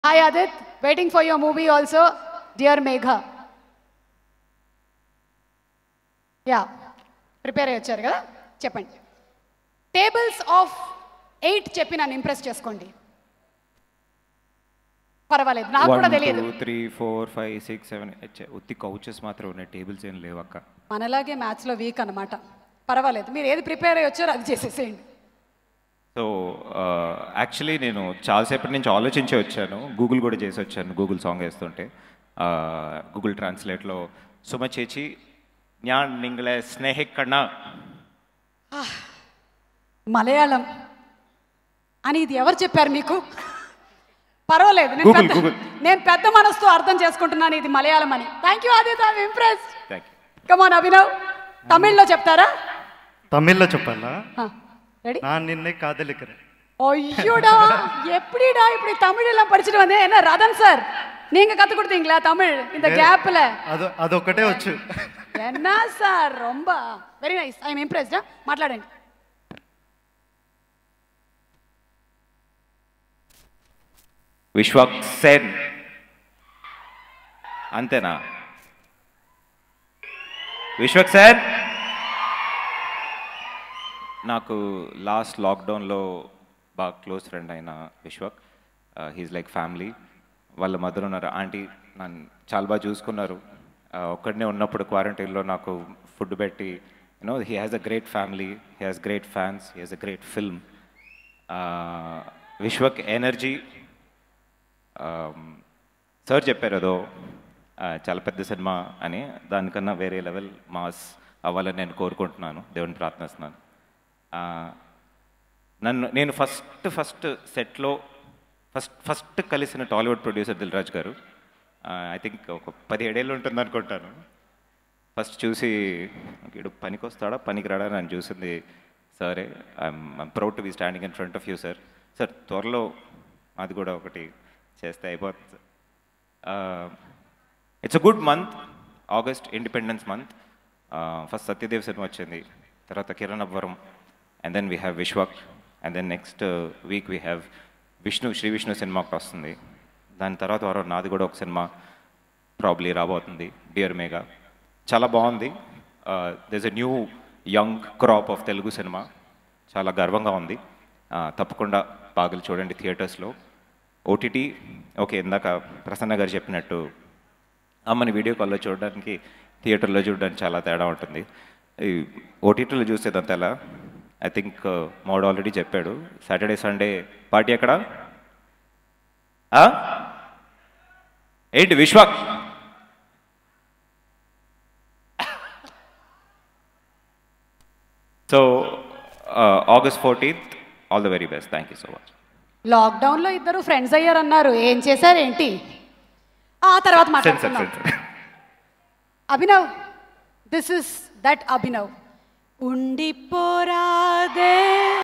Hi Adit, waiting for your movie also, Dear Megha. Yeah, prepare అయ్యి వచ్చారు కదా చెప్పండి. టేబుల్స్ ఆఫ్ 8 చెప్పి నన్ను ఇంప్రెస్ చేసుకోండి. పర్వాలేదు, నాకు కూడా తెలియదు. 1 2 3 4 5 6 7 ఉత్తి కౌచెస్ మాత్రం ఉన్నాయి, టేబుల్స్ ఏం లేవు అక్క. మనలాగే మ్యాథ్స్లో వీక్ అనమాట. పర్వాలేదు, మీరు ఏది ప్రిపేర్ అయ్యి వచ్చారో అది చేసేసేయండి. సో యాక్చువల్లీ నేను చాలాసేపటి నుంచి ఆలోచించి వచ్చాను, గూగుల్ కూడా చేసి వచ్చాను. గూగుల్ సాంగ్ వేస్తుంటే గూగుల్ ట్రాన్స్లేట్లో సుమ చేచి జ్ఞాన్ నింగ్లే స్నేహికణ మలయాళం అని ఇది ఎవరు చెప్పారు మీకు? పర్వాలేదు, నేను పెద్ద మనసుతో అర్థం చేసుకుంటున్నాను ఇది మలయాళం అని. Thank you Aditya, I'm impressed. Come on Abhinav, తమిళ్లో చెప్తారా? తమిళ్లో చెప్పాలా? ரெடி? நான் நின்னை காதலிக்கிறேன். ஐயோடா, எப்படிடா இப்படி தமிழ் எல்லாம் படிச்சிட்டு வந்தே? என்ன ரதன் சார், நீங்க கத்து கொடுத்தீங்களா தமிழ் இந்த கேப்ல? அது ఒకటే వచ్చు. என்ன சார், ரொம்ப very nice, I am impressed. మాట్లాడండి. విశ్వక్ సేన్ అంతేనా? విశ్వక్ సేన్ నాకు లాస్ట్ లాక్డౌన్లో బాగా క్లోజ్ ఫ్రెండ్ అయిన విశ్వక్. He's like family. వాళ్ళ మదర్ ఉన్నారు, ఆంటీ నన్ను చాలా బాగా చూసుకున్నారు. ఒక్కడనే ఉన్నప్పుడు క్వారంటైన్లో నాకు ఫుడ్ పెట్టి, you know he has a great family, he has great fans, he has a great film. Vishwak energy sir చెప్పారు అదో చాలా పెద్ద సినిమా అని, దానికన్నా వేరే లెవెల్ మాస్ అవ్వాలని నేను కోరుకుంటున్నాను, దేవుని ప్రార్థిస్తున్నాను. నేను ఫస్ట్ సెట్లో ఫస్ట్ కలిసిన టాలీవుడ్ ప్రొడ్యూసర్ దిల్ రాజు గారు. ఐ థింక్ ఒక 17 ఏళ్ళు ఉంటుంది అనుకుంటాను. ఫస్ట్ చూసి వీడు పనికి వస్తాడా పనికి రాడా అని చూసింది సరే. I'm proud to be standing in front of you sir. Sir త్వరలో అది కూడా ఒకటి చేస్తే అయిపోతుంది. It's a good month, August, independence month. First Satyadev cinema వచ్చింది, తర్వాత Kiran Abbavaram, and then we have Vishwak, and then next week we have Sree Vishnu cinema ఒకటి వస్తుంది. దాని తర్వాత వారు నాది కూడా ఒక సినిమా ప్రాబ్లీ రాబోతుంది, డియర్ మేఘా. చాలా బాగుంది. There is a new young crop of Telugu cinema, చాలా గర్వంగా ఉంది. తప్పకుండా బాగులు చూడండి థియేటర్స్లో. ఓటీటీ ఓకే, ఇందాక ప్రసన్న గారు చెప్పినట్టు అమ్మని వీడియో కాల్లో చూడడానికి థియేటర్లో చూడడానికి చాలా తేడా ఉంటుంది. ఓటీటీలో చూసేదంతా ఎలా, ఐ థింక్ మోడ్ ఆల్రెడీ చెప్పాడు. సాటర్డే సండే పార్టీ ఎక్కడ ఏంటి Vishwak? So August 14th, all the very best. Thank you so much. లాక్డౌన్లో ఇద్దరు ఫ్రెండ్స్ అయ్యారన్నారు, ఏం చేశారు ఏంటి? ఆ తర్వాత మాట్లాడుతున్నాం. Abhinav, this is that Abhinav. ఉండిపోరాదే